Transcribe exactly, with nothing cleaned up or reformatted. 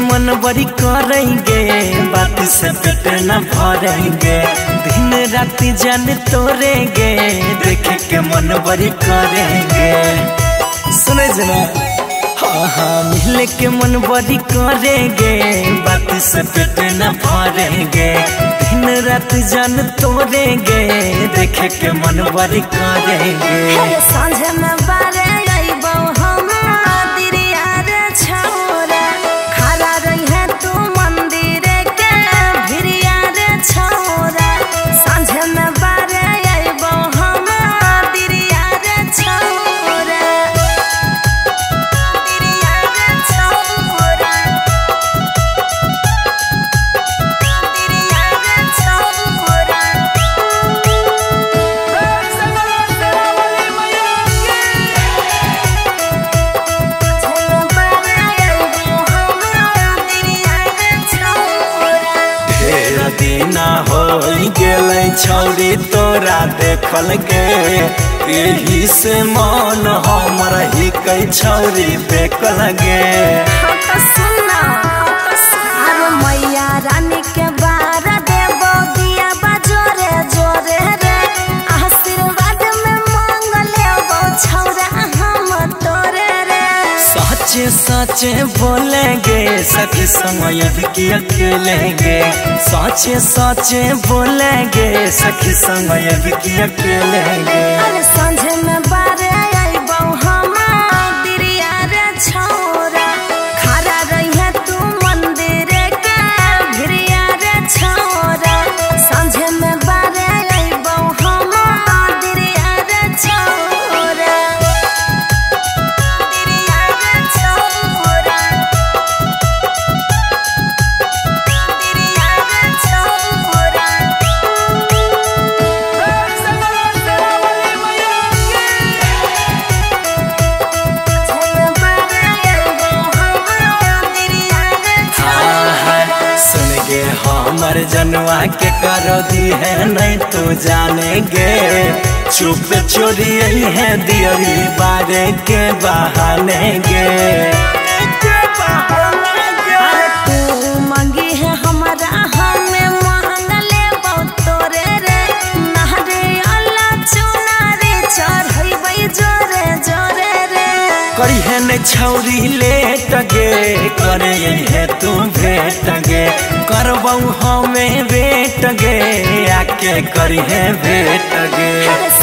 मन बड़ी करेंगे, बात से पेट न भरेंगे, दिन रात जान तोड़ेंगे, देखे के मन बड़ी करेंगे। सुने जना हाँ हाँ मिले के मन बड़ी करेंगे, बात से पेट न भरेंगे, दिन रात जान तोड़ेंगे, देखे के मन बड़ी करेंगे। सांझ में बारे ना हो गेलै छौरी तोरा देखल गे, यही से मन हमर ही कई छौरी देखल गे। मैया रानी के बार देबो दिया जोरे जोरे रे, आशीर्वाद में मांग लेबो छौरा हम तोरे रे। सच्चे सच्चे बोलेंगे सखी समय भी अकेलेंगे, सच्चे सच्चे बोलेंगे सखी समय भी अकेलेंगे। अरे संझे में बारे आइबो हम दिरिया रे छौरा, खड़ा रहिए तू मंदिर के भिरिया रे छौरा। संझे में बारे आइबो हम दिरिया रे छौरा, दिरिया रे छौरा, दिरिया रे छौरा। हमर जनवा के करो दी है नहीं तो जानेंगे, चुप चोरी है दियरी बारे के बहाने गे। तू मांगी है हमारा हमें मांग लेबो तोरे रे, नहरे अल्लाह चुनारे चढ़ैबै जोरे जोरे रे। करी है न छौरी लेट गे, करे है तू भेट गे, करबौ हमें बेट गे, आके करी है भेट गे।